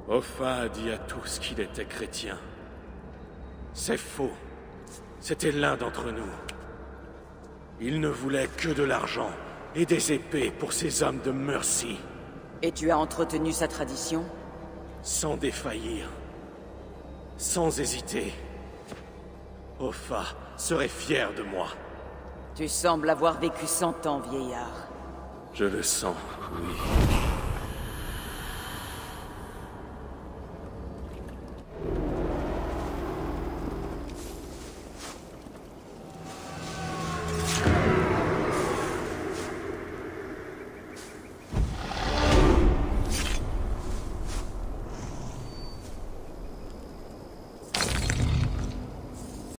Offa a dit à tous qu'il était chrétien. C'est faux. C'était l'un d'entre nous. Il ne voulait que de l'argent et des épées pour ses hommes de Mercy. Et tu as entretenu sa tradition? Sans défaillir. Sans hésiter. Offa serait fier de moi. Tu sembles avoir vécu 100 ans, vieillard. Je le sens, oui.